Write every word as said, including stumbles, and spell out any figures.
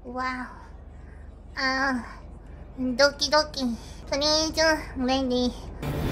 わお。あー、ドキドキ。とりあえず、レディー。